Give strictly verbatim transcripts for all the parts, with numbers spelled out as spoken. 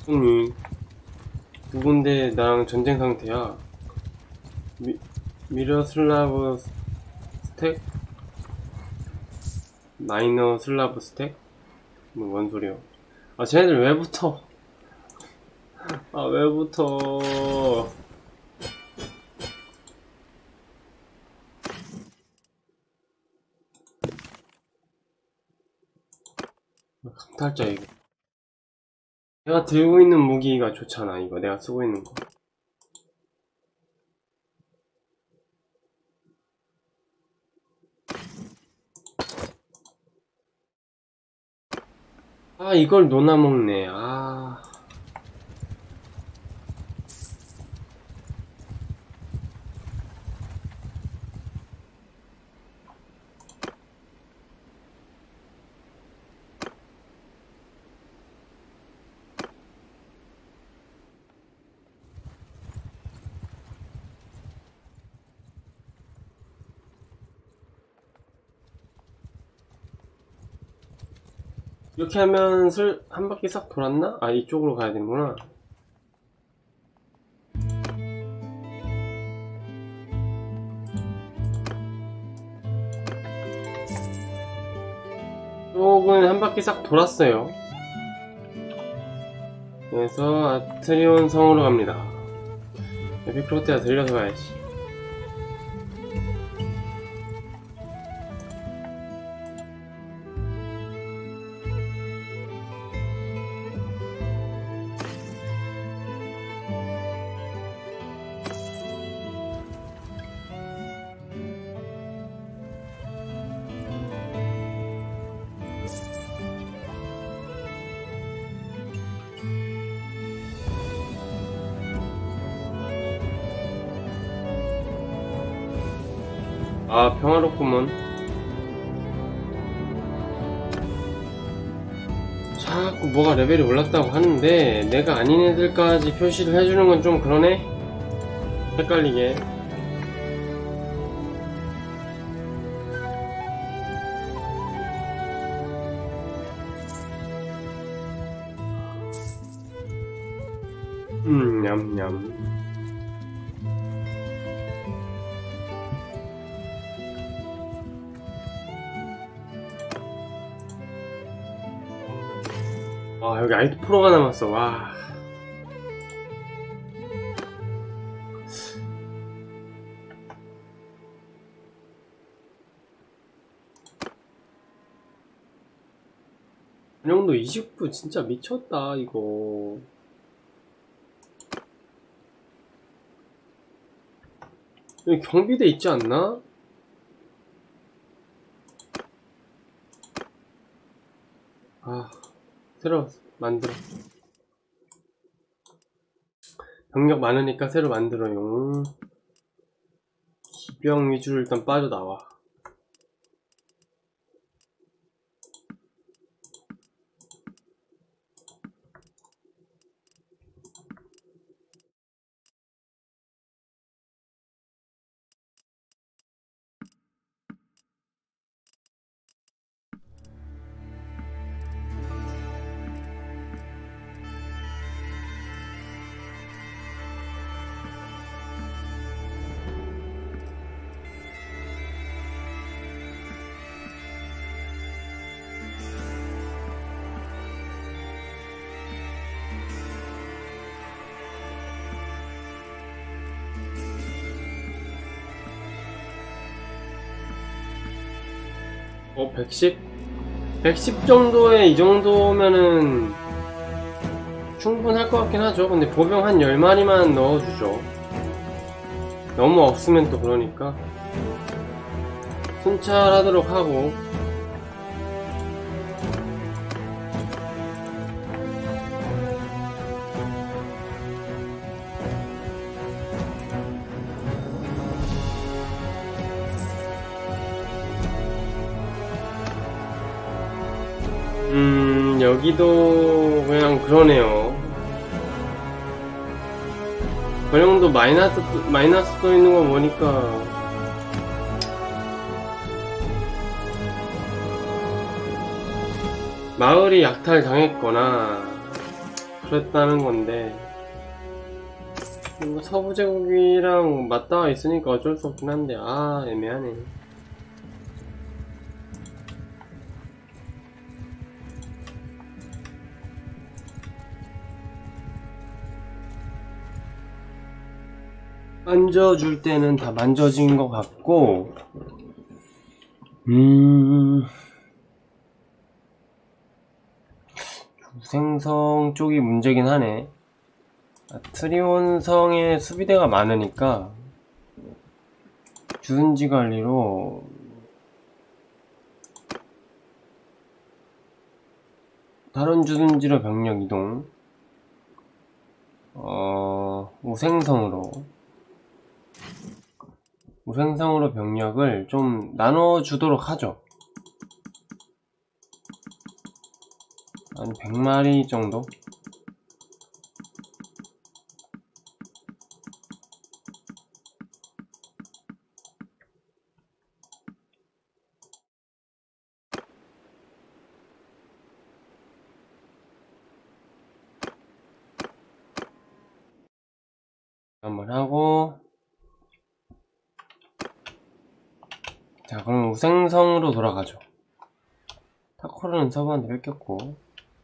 아니 누군데 나랑 전쟁 상태야. 미, 미러슬라브 스택? 마이너 슬라브 스택? 뭐 뭔 소리야. 아 쟤네들 왜 붙어. 아 왜 붙어. 강탈자 이거. 내가 들고 있는 무기가 좋잖아. 이거 내가 쓰고 있는 거. 아 이걸 논아먹네. 아 이렇게 하면 슬 한 바퀴 싹 돌았나? 아 이쪽으로 가야 되는구나. 쪽은 한 바퀴 싹 돌았어요. 그래서 아트리온 성으로 갑니다. 에피크로테아 들려서 가야지. 아 평화롭구먼. 자꾸 뭐가 레벨이 올랐다고 하는데 내가 아닌 애들까지 표시를 해주는 건 좀 그러네? 헷갈리게. 음 냠냠. 와 여기 아이트 프로가 남았어. 와 전용도 이십구 진짜 미쳤다 이거. 여기 경비대 있지 않나? 아 새로 만들어. 병력 많으니까 새로 만들어요. 기병 위주로 일단 빠져나와. 어 백십? 백십 정도에 이 정도면은 충분할 것 같긴 하죠. 근데 보병 한 열 마리만 넣어주죠. 너무 없으면 또 그러니까 순찰하도록 하고. 음 여기도 그냥 그러네요. 전용도 마이너스 마이너스 떠 있는 거 보니까 마을이 약탈 당했거나 그랬다는 건데, 뭐 서부 제국이랑 맞닿아 있으니까 어쩔 수 없긴 한데, 아, 애매하네. 만져줄 때는 다 만져진 것 같고, 음, 주생성 쪽이 문제긴 하네. 트리온성의 수비대가 많으니까 주둔지 관리로 다른 주둔지로 병력 이동, 어, 우생성으로 우생성으로 병력을 좀 나눠주도록 하죠. 한 백 마리 정도? 한번 하고, 자, 그럼 우생성으로 돌아가죠. 타코르는 서브한테 뺏겼고,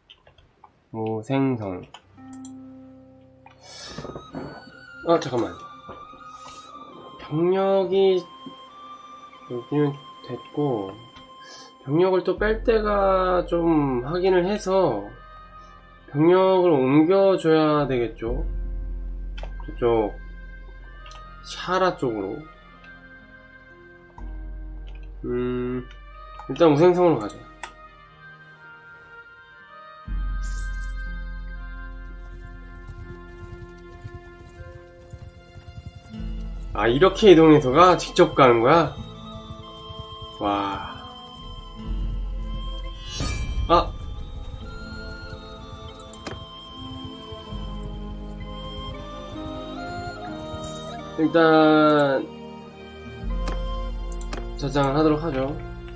우생성. 아, 잠깐만. 병력이 여기는 됐고, 병력을 또 뺄 때가 좀 확인을 해서 병력을 옮겨줘야 되겠죠. 저쪽 샤라 쪽으로. 음, 일단 우생성으로 가자. 아, 이렇게 이동해서 가? 직접 가는 거야? 와. 아! 일단 저장을 하도록 하죠.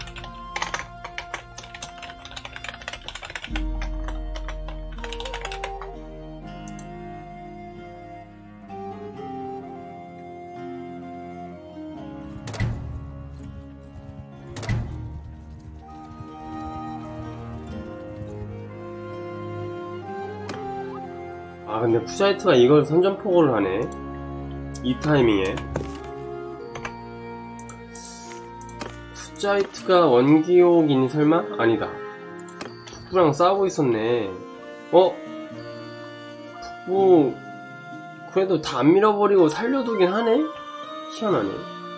아, 근데 푸자이트가 이걸 선전포고를 하네. 이 타이밍에. 푸자이트가 원기옥이니 설마? 아니다. 북부랑 싸우고 있었네. 어? 북부 그래도 다 안 밀어버리고 살려두긴 하네? 희한하네.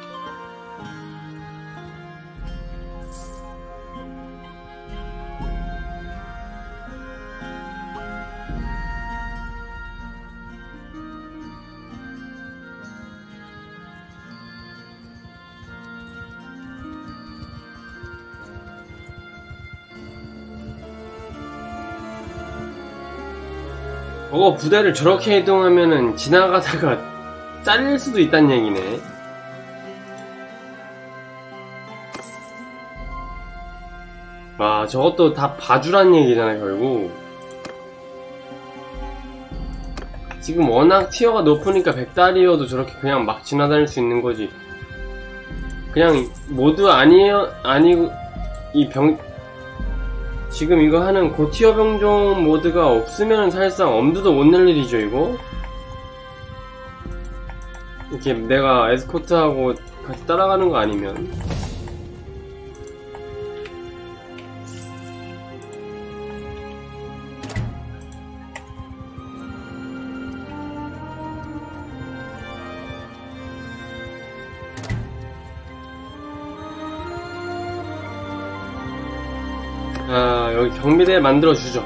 저거 부대를 저렇게 이동하면은 지나가다가 잘릴 수도 있단 얘기네. 와, 저것도 다 봐주란 얘기잖아, 결국. 지금 워낙 티어가 높으니까 백달이어도 저렇게 그냥 막 지나다닐 수 있는 거지. 그냥 모두 아니에요, 아니고, 이 병, 지금 이거 하는 고티어 병종 모드가 없으면 사실상 엄두도 못 낼 일이죠, 이거? 이렇게 내가 에스코트하고 같이 따라가는 거 아니면. 아, 여기 경비대 만들어주죠.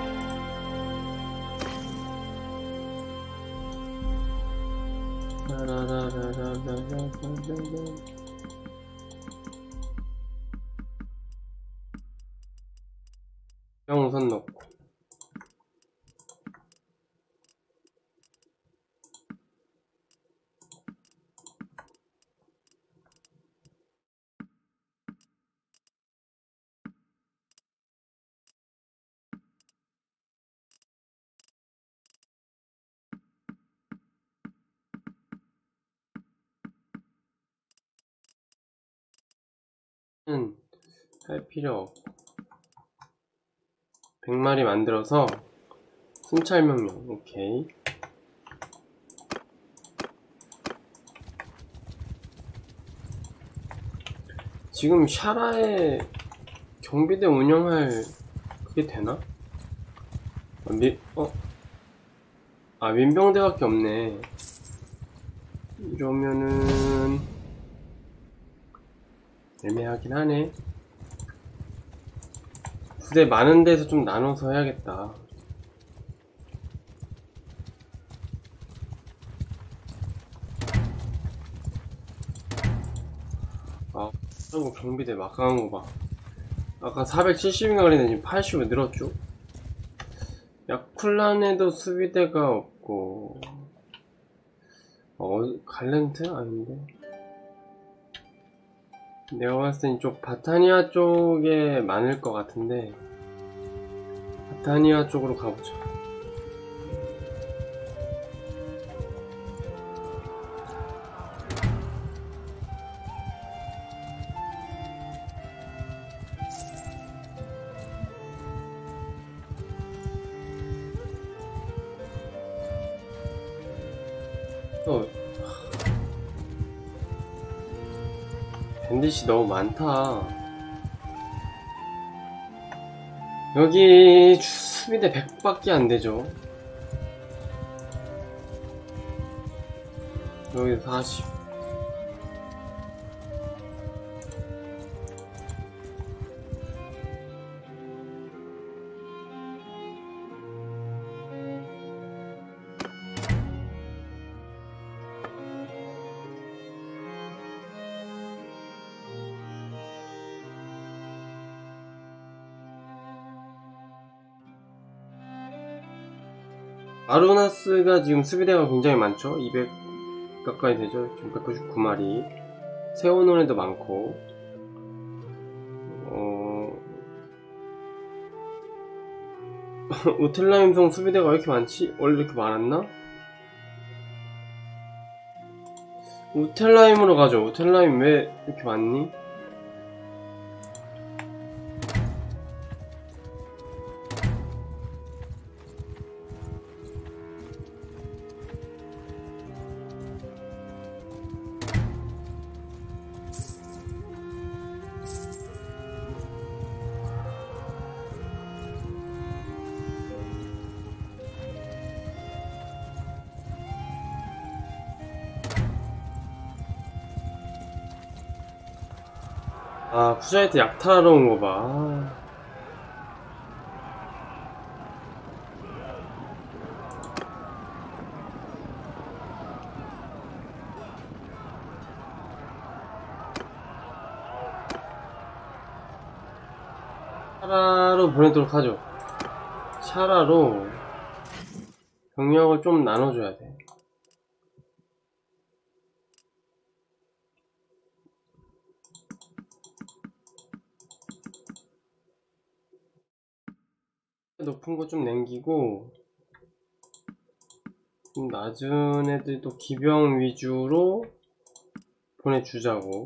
병선 넣고. 살 필요 없고 백 마리 만들어서 순찰 명령. 오케이. 지금 샤라에 경비대 운영할 그게 되나? 아, 미, 어? 아, 민병대밖에 없네. 이러면은 애매하긴 하네. 부대 많은 데서 좀 나눠서 해야겠다. 아, 그리고 경비대 막강한 거 봐. 아까 사백칠십인가 그랬는데 지금 팔십으로 늘었죠? 야쿨란에도 수비대가 없고, 어, 갈렌트? 아닌데? 내가 봤을 땐 이쪽 바타니아 쪽에 많을 것 같은데, 바타니아 쪽으로 가보자. 또 밴딧이 너무 많다. 여기 수비대 백밖에 안 되죠. 여기 사십. 아루나스가 지금 수비대가 굉장히 많죠. 이백 가까이 되죠. 지금 백구십구 마리. 세워놓은 애도 많고. 어... 우텔라임성 수비대가 왜 이렇게 많지? 원래 이렇게 많았나? 우텔라임으로 가죠. 우텔라임 왜 이렇게 많니? 아, 쿠자이트 약탈하러 온 거 봐. 샤라로 보내도록 하죠. 샤라로 병력을 좀 나눠줘야 돼. 높은 거 좀 남기고 좀 낮은 애들도 기병 위주로 보내주자고.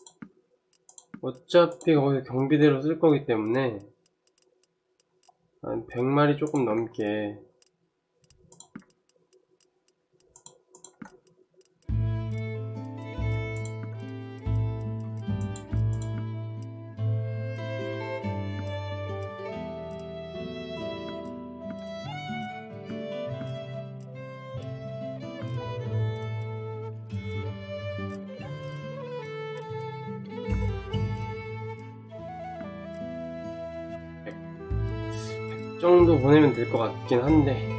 어차피 거기서 경비대로 쓸 거기 때문에 한 백 마리 조금 넘게. 정도 보내면 될 것 같긴 한데.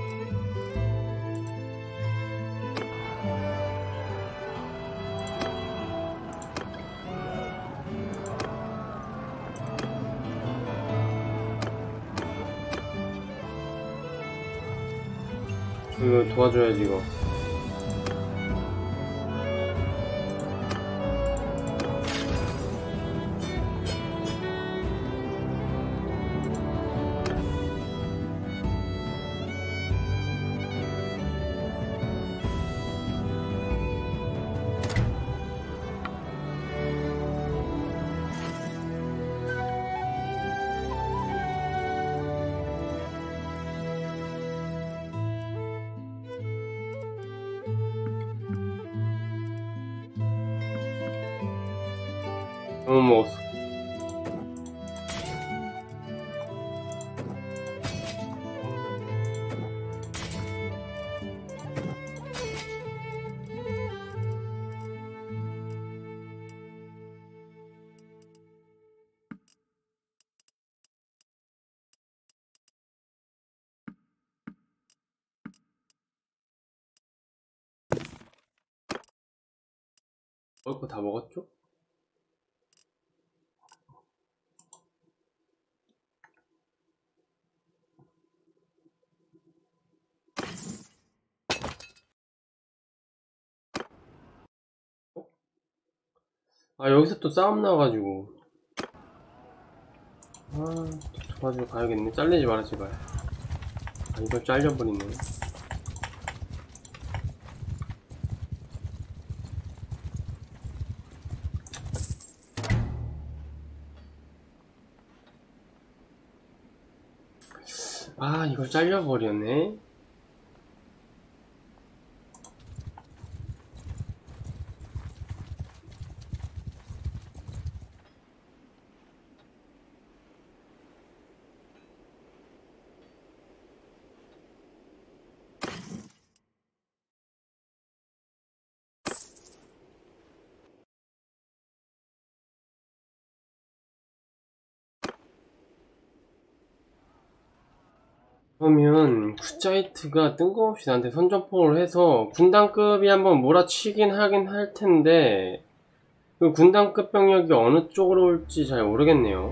이거 도와줘야지 이거. 너무 먹었어. 먹을 거 다 먹었죠? 아, 여기서 또 싸움 나와가지고. 아, 도와주러 가야겠네. 잘리지 마라, 제발. 아, 이걸 잘려버리네. 아, 이걸 잘려버렸네. 그러면 쿠자이트가 뜬금없이 나한테 선전포를 해서 군단급이 한번 몰아치긴 하긴 할 텐데 그 군단급 병력이 어느 쪽으로 올지 잘 모르겠네요.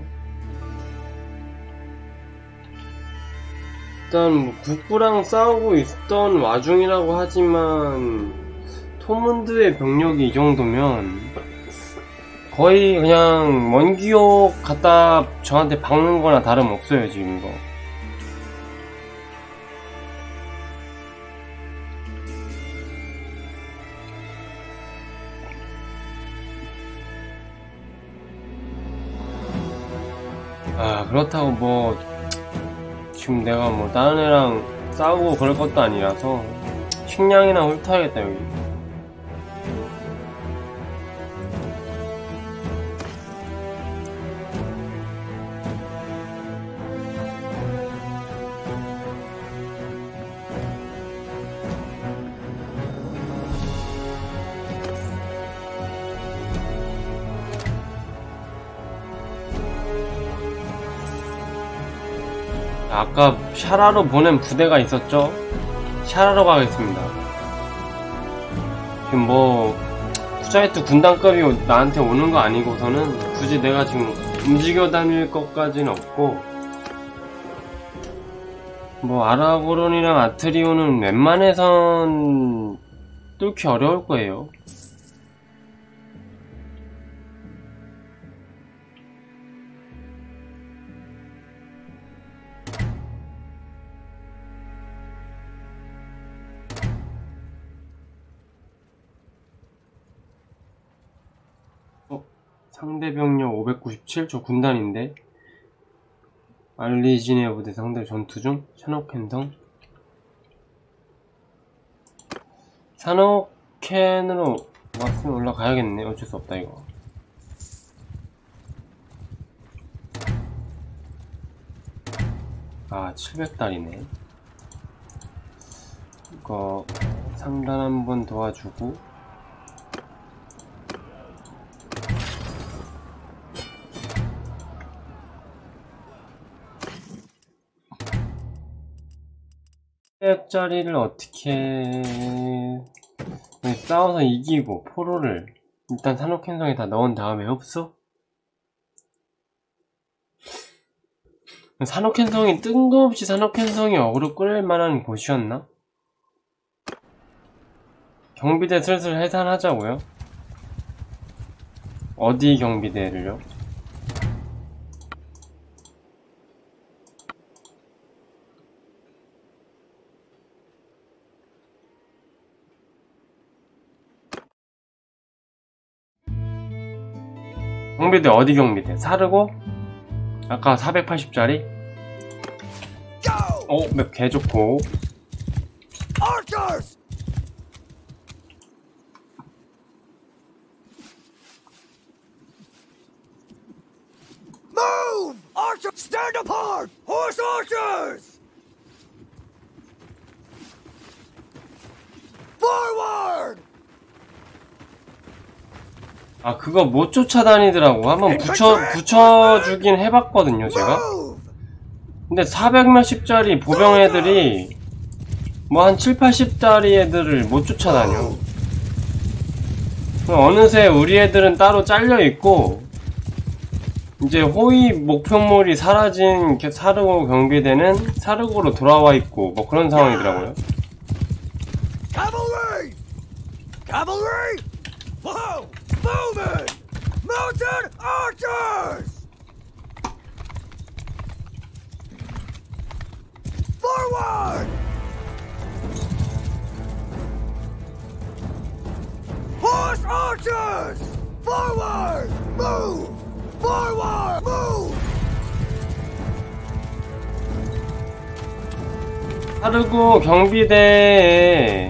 일단 뭐 북부랑 싸우고 있던 와중이라고 하지만 토문드의 병력이 이 정도면 거의 그냥 먼기옥 갖다 저한테 박는 거나 다름없어요 지금 이거. 아, 그렇다고 뭐 지금 내가 뭐 다른 애랑 싸우고 그럴 것도 아니라서 식량이나 훑어야겠다 여기. 아까 샤라로 보낸 부대가 있었죠? 샤라로 가겠습니다. 지금 뭐 쿠자이트 군단급이 나한테 오는 거 아니고서는 굳이 내가 지금 움직여 다닐 것까지는 없고 뭐 아라고론이랑 아트리오는 웬만해선 뚫기 어려울 거예요. 상대 병력 오백구십칠? 저 군단인데. 알리지네 부대 상대 전투 중. 샤노켄성. 산호켄으로 왔으면 올라가야겠네. 어쩔 수 없다 이거. 아, 칠백 달이네. 이거 상단 한번 도와주고 칠백짜리를 어떻게 싸워서 이기고 포로를 일단 산호켄성에 다 넣은 다음에 흡수? 산호켄성이 뜬금없이 산호켄성이 어그로 끌릴 만한 곳이었나? 경비대 슬슬 해산하자고요? 어디 경비대를요? 경비대 어디 경비대? 사르고? 아까 사백팔십짜리? 어, 맵 개좋고. archers! Stand apart! Horse archers! Forward! 아 그거 못 쫓아다니더라고. 한번 붙여 붙여주긴 해봤거든요 제가. 근데 사백 몇십짜리 보병 애들이 뭐 한 칠, 팔십짜리 애들을 못 쫓아다녀. 어느새 우리 애들은 따로 잘려있고 이제 호위 목표물이 사라진 사르고 경비대는 사르고로 돌아와 있고 뭐 그런 상황이더라고요. Cavalry! Cavalry! Whoa! Bowmen! Mounted archers! Forward! Horse archers! Forward! Move! Forward! Move! 사르고 경비대에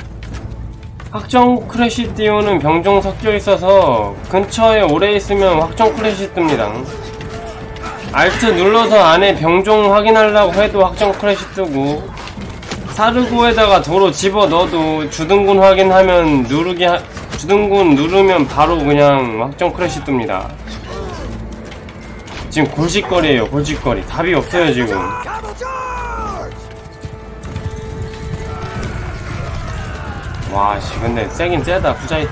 확정 크래시 띄우는 병종 섞여 있어서 근처에 오래 있으면 확정 크래시 뜹니다. 알트 눌러서 안에 병종 확인하려고 해도 확정 크래시 뜨고 사르고에다가 도로 집어 넣어도 주둔군 확인하면 누르기 하, 주둔군 누르면 바로 그냥 확정 크래시 뜹니다. 지금 골칫거리에요 골칫거리. 답이 없어요 지금. 와씨 근데 세긴 세다 후자이트.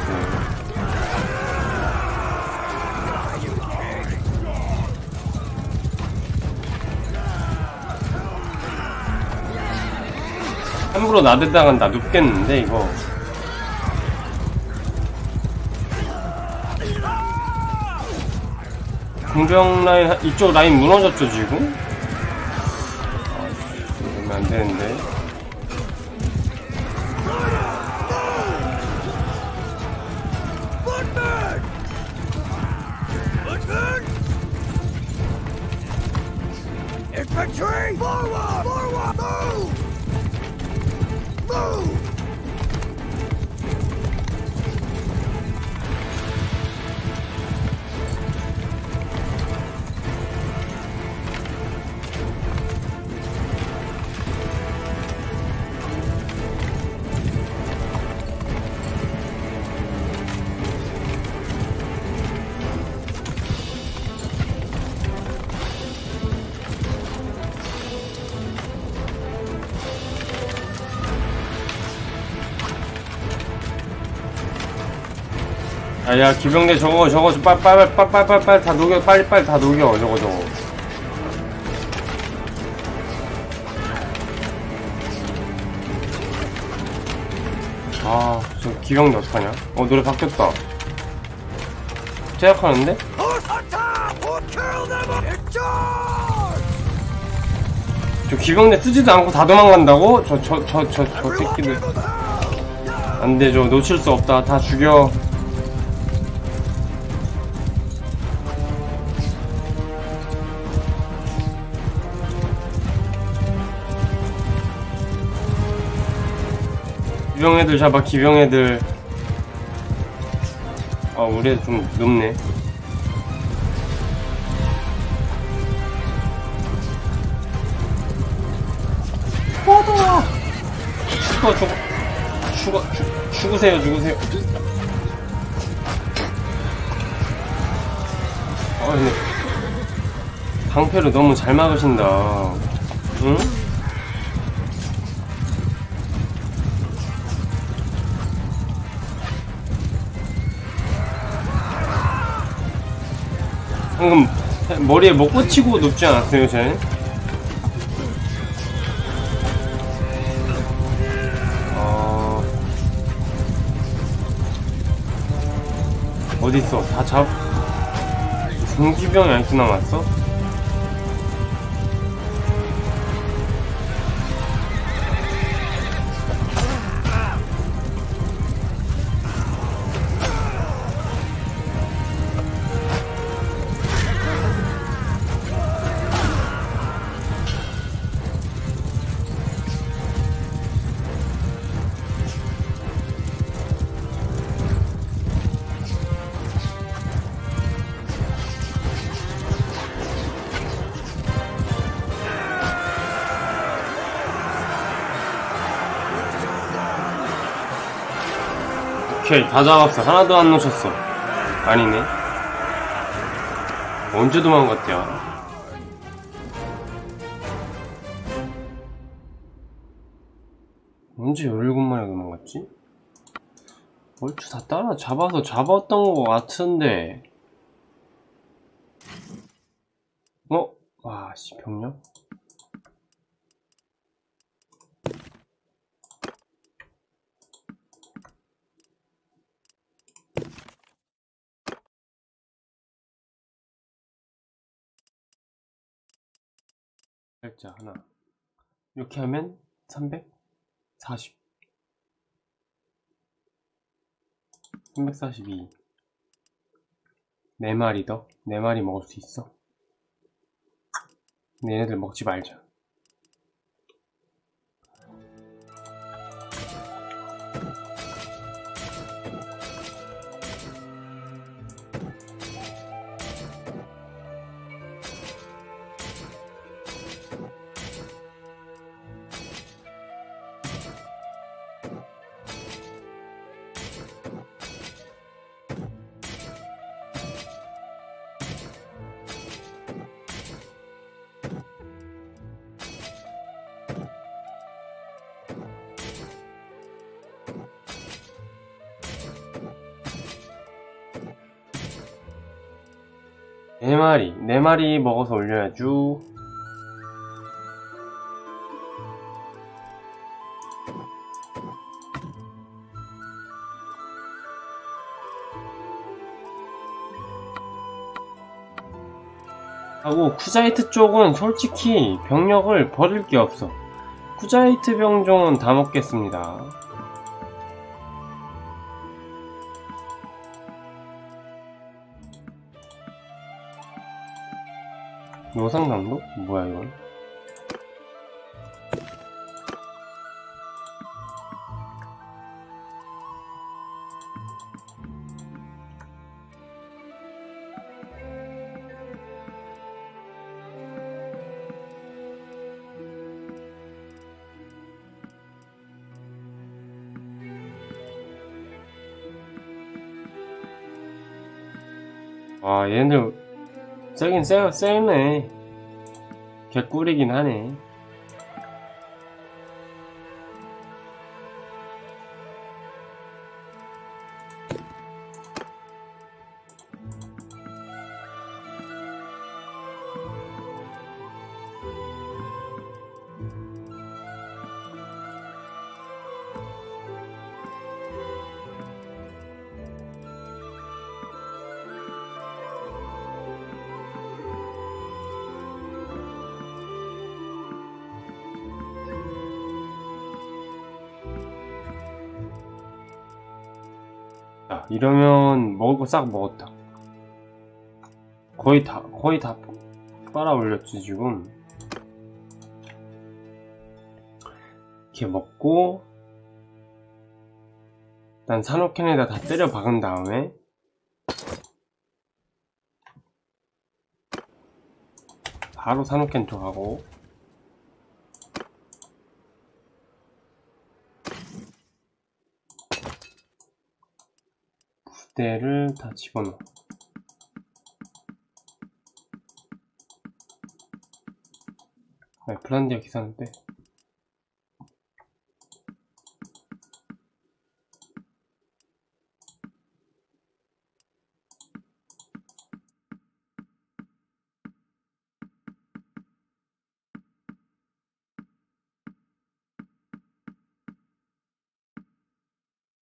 함부로 나대다간 나 눕겠는데 이거. 공병 라인 이쪽 라인 무너졌죠 지금? 아, 이러면 안 되는데. Infantry! Forward! Forward! Move! Move! 야야 기병대 저거 저거 빨리 빨리 빨리 빨리 빨리 빨리 다 녹여 빨리 빨리 다 녹여 저거 저거. 아 저 기병대 어떡하냐? 어 노래 바뀌었다. 제약하는데? 저 기병대 쓰지도 않고 다 도망간다고? 저 저 저 저 저 새끼들 안되죠. 놓칠 수 없다. 다 죽여. 기병애들 잡아 기병애들. 아 우리 애들 좀 높네. 뻗어. 죽어 죽어 죽어 죽, 죽으세요 죽으세요. 아 근데 방패로 너무 잘 막으신다. 응? 방금 머리에 뭐 꽂히고 눕지 않았어요, 쟤? 어... 어딨어? 다 잡... 중기병이 아직도 남았어? 오케이, 다 잡았어. 하나도 안 놓쳤어. 아니네. 언제 도망갔대요? 언제 열일곱 마리 도망갔지? 얼추 다 따라 잡아서 잡았던 것 같은데. 어? 와, 씨, 병력? 글자 하나. 이렇게 하면 삼백사십. 삼백사십이. 네 마리 더? 네 마리 먹을 수 있어. 근데 얘네들 먹지 말자. 네 마리, 네 마리 먹어서 올려야죠. 하고 쿠자이트 쪽은 솔직히 병력을 버릴 게 없어. 쿠자이트 병종은 다 먹겠습니다. 노상남도? 뭐야 이건? 아, 얘네들 세긴 세, 세네. 개꿀이긴 하네. 자, 이러면 먹을 거 싹 먹었다. 거의 다, 거의 다 빨아 올렸지, 지금. 이렇게 먹고, 일단 산호캔에다 다 때려 박은 다음에, 바로 산호캔 들어가고, 부대를 다 집어넣어. 네, 플란디아 기사는 빼.